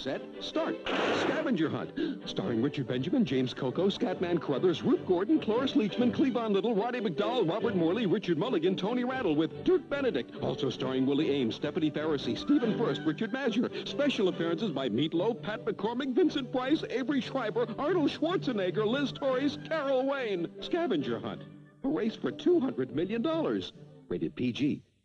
set, start. Scavenger Hunt, starring Richard Benjamin, James Coco, Scatman Crothers, Ruth Gordon, Cloris Leachman, Cleavon Little, Roddy McDowell, Robert Morley, Richard Mulligan, Tony Rattle, with Dirk Benedict. Also starring Willie Ames, Stephanie Pharisee, Stephen First, Richard Madger. Special appearances by Meatloaf, Pat McCormick, Vincent Price, Avery Schreiber, Arnold Schwarzenegger, Liz Torres, Carol Wayne. Scavenger Hunt, a race for $200 million. Rated PG.